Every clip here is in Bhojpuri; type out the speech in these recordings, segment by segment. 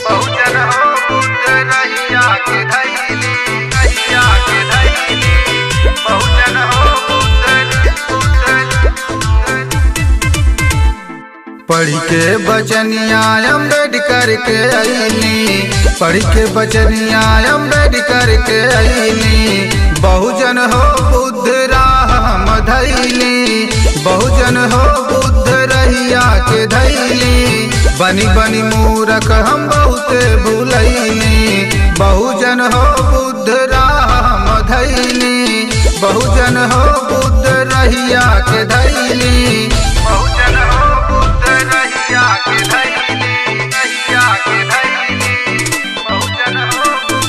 बहुजन हो बुद्ध रहिया के धैली, रहिया के धैली, बहुजन हो पढ़ के बचनिया अम्बेडकर के अइली, पढ़ के बचनिया अम्बेडकर के अइली। बहुजन हो बुद्ध राह धैली, बहुजन हो बुद्ध रहिया के धैली। बनी बनी मूरख हम बहुते भूलैली, बहुजन हो बुद्ध राह धैली, बहुजन हो बुद्ध रहिया के धैली। बहुजन हो बुद्ध रहिया के धैली, रहिया के धैली, बहुजन हो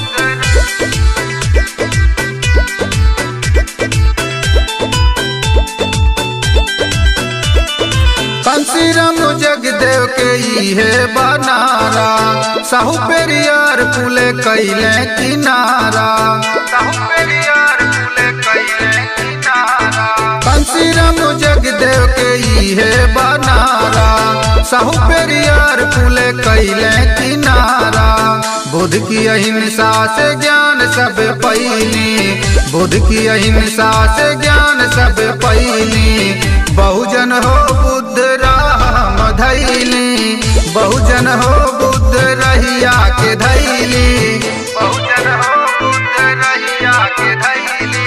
कांशीराम जगदेव के इहे बनारा, साहू पेरियार फूले कैले किनारा, साहू पेरियार फूले कैले किनारा। कांशीराम जगदेव के इहे बनारा, साहू पेरियार फूले कैले किनारा। बुद्ध की अहिंसा से ज्ञान सब पैली, बुद्ध की अहिंसा से ज्ञान सब पैली। बहुजन हो बुद्ध राह धैली, बहुजन हो बुद्ध रहिया के धैली, बहुजन हो बुद्ध रहिया के धैली।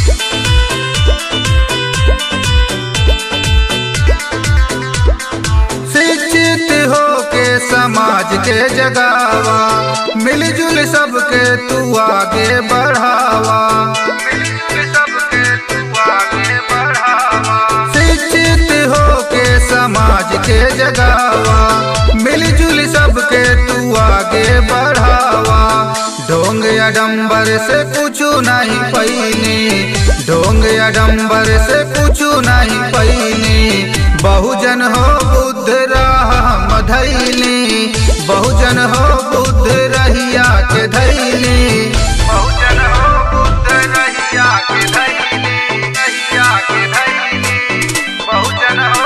शिक्षित हो के समाज के जगावा, मिलजुल सबके तू आगे बढ़ावा, मिलजुल सबके तू आगे बढ़ावा। शिक्षित हो के समाज के जगावा, मिलजुल सबके तू आगे बढ़ावा। ढोंग आडंबर से कुछ नहीं पैनी, ढोंग आडंबर से कुछ नहीं पैनी। बहुजन हो बुद्ध राह धैली, बहुजन हो बुद्ध रहिया के धैली, बहुजन हो बुद्ध रहिया के धैली, रहिया के धैली, बहुजन हो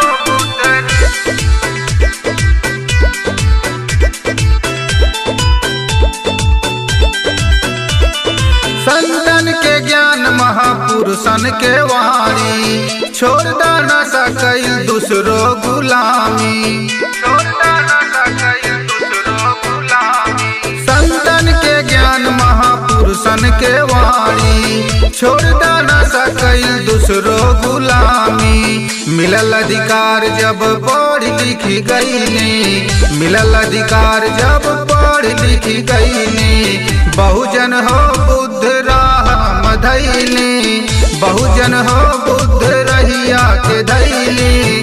संतन के ज्ञान महापुरुषन के वाणी। छोड़ न सकई दूसरो गुलामी, छोड़ न सकई दूसरो गुलामी। संतन के ज्ञान महापुरुषन के वाणी। छोड़ न सकई दूसरो गुलामी। मिलल अधिकार जब पढ़ लिखी गईनी, मिलल अधिकार जब पढ़ लिखी गईनी। बहुजन हो बुद्ध राह धैली, बहुजन हो बुद्ध रहिया के धैली।